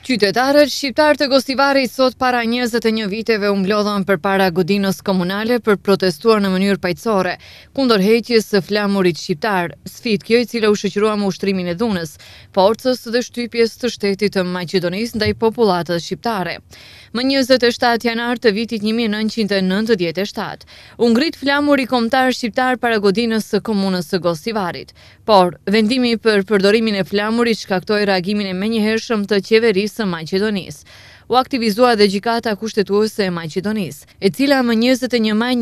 Qytetarët shqiptar të Gostivarit sot para 21 viteve u mblodhën përpara godinës komunale për protestuar në mënyrë paqësorë kundër heqjes së flamurit shqiptar, sfidë kjo e cila u shoqërua me ushtrimin e dhunës, forcës dhe shtypjes të shtetit të Maqedonisë ndaj popullatës shqiptare. Më 27 janar të vitit 1997, u ngrit flamuri kombëtar shqiptar para godinës së komunës së Gostivarit, por vendimi për përdorimin e flamurit shkaktoi reagimin e menjëhershëm të qeverisë së Maqedonisë. U aktivizua dhe gjykata kushtetuese e Maqedonisë, e cila më 21 maj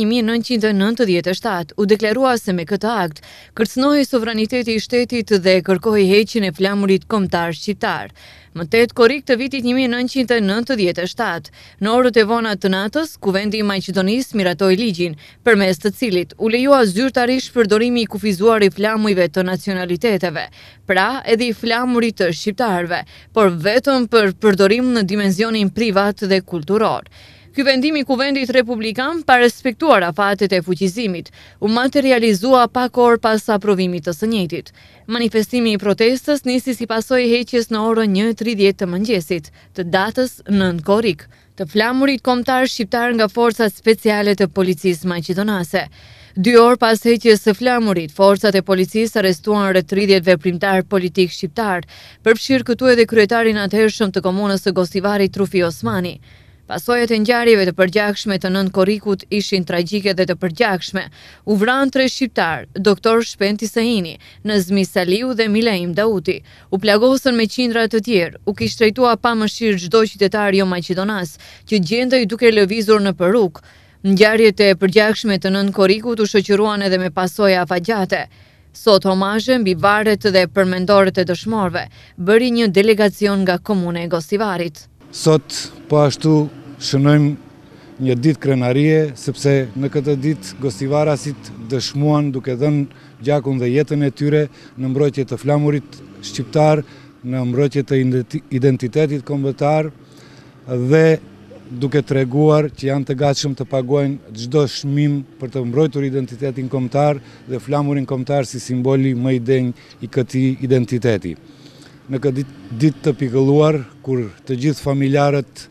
1997 u deklarua se me këtë akt kërcënohej sovraniteti i shtetit dhe kërkoi heqjen e flamurit kombëtar shqiptar. Më 8 korrik të vitit 1997, në orët e vona të natës, Kuvendi i Maqedonisë miratoi ligjin, përmes të cilit u lejua zyrtarisht përdorimi i kufizuar i flamujve të nacionaliteteve, pra edhe i flamurit të shqiptarëve, por vetëm për përdorim në dimenzionin privat dhe kulturor. Ky vendim i Kuvendit Republikan, pa respektuar afatet e fuqizimit, u materializua pak orë pas aprovimit të së njëjtit. Manifestimi i protestës nisi si pasojë e heqjes në orën 1:30 të mëngjesit, të datës 9 korrik, të flamurit kombëtar shqiptar nga forcat speciale të policisë maqedonase. 2 orë pas heqjes së flamurit, forcat e policisë arrestuan rreth 30 veprimtar politik shqiptar, përfshirë këtu edhe kryetarin atëhershëm të komunës së Gostivarit Trufi Osmani. Pasojat e ngjarjeve të përgjakshme të 9 korrikut ishin tragjike dhe të përgjakshme. U vranë 3 shqiptar, doktor Shpenti Sehini, Nazmi Saliu dhe Milaim Dauti. U plagosën me qindra të tjerë, u kishtrejtua pa mëshirë çdo qytetar jo maqedonas që gjendej duke lëvizur në rrugë. Ngjarjet e përgjakshme të 9 korrikut u shoqëruan edhe me pasoja afagjate. Sot homazhe mbi varet dhe përmendorët e dëshmorëve bëri një delegacion nga komuna e Gostivarit. Sot po ashtu shënojmë një ditë krenarie, sepse në këtë ditë gostivarasit dëshmuan duke dhënë gjakun dhe jetën e tyre në mbrojtje të flamurit shqiptar, në mbrojtje të identitetit kombëtar dhe duke treguar që janë të gatshëm të paguajnë çdo çmim për të mbrojtur identitetin kombëtar dhe flamurin kombëtar si simboli më i denj i këtij identiteti. Në këtë ditë të pikëlluar, kur të gjithë familjarët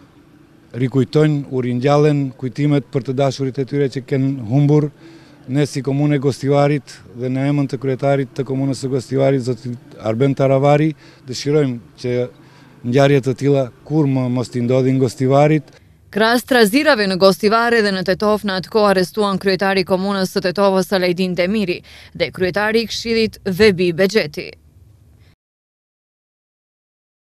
rikujtojnë, u ringjallen kujtimet për të dashurit e tyre që kanë humbur, ne si Komunë e Gostivarit dhe në emër të kryetarit të Komunës së Gostivarit, zotit Arben Taravari, dëshirojmë që ngjarje të tilla kur më mos t'i ndodhin Gostivarit. Krahas trazirave në Gostivare dhe në Tetov në atë kohë arrestuan kryetari i komunës së Tetovës Alajdin Demiri dhe kryetari i Këshillit Vebi Bexheti.